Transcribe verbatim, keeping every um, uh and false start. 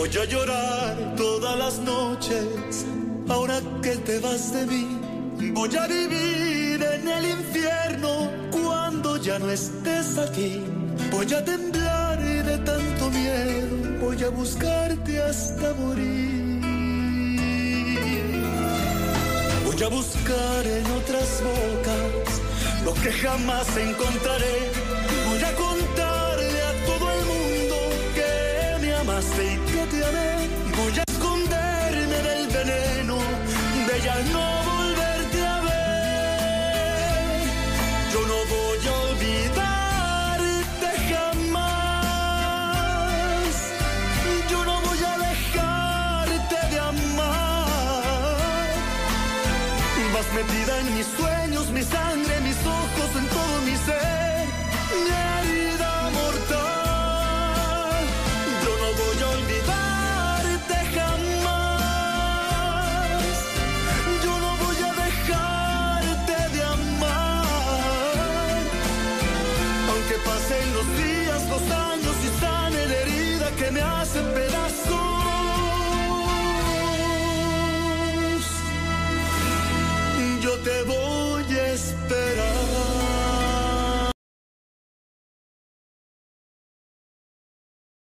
Voy a llorar todas las noches, ahora que te vas de mí. Voy a vivir en el infierno cuando ya no estés aquí. Voy a temblar de tanto miedo, voy a buscarte hasta morir. Voy a buscar en otras bocas lo que jamás encontraré. Voy a contarle a todo el mundo que me amaste y que te amé. Voy a esconderme del veneno de ya no volverte a ver. Yo no voy a olvidarte jamás. Yo no voy a dejarte de amar. Vas metida en mis sueños, mi sangre, mis ojos, en todo mi ser, mi herida mortal. Yo no voy a olvidarte jamás. Yo no voy a dejarte de amar. Aunque pasen los días, los años y sane la herida que me hace pedazo.